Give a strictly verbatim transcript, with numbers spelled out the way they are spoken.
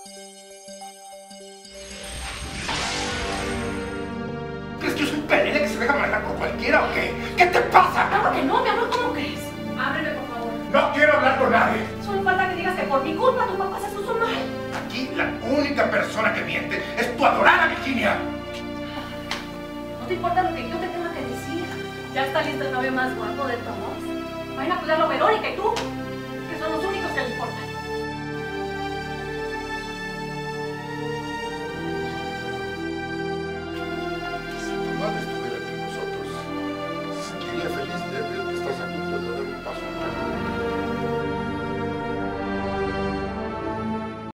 ¿Crees que yo soy pelele que se deja manejar por cualquiera o qué? ¿Qué te pasa? Claro que no, mi amor, ¿cómo crees? Ábreme, por favor. No quiero hablar con nadie. Solo falta que digas que por mi culpa tu papá se puso mal. Aquí la única persona que miente es tu adorada Virginia. No te importa lo que yo te tenga que decir. Ya está listo el novio más guapo de todos. Van a cuidarlo Verónica y tú, que son los únicos que le importan.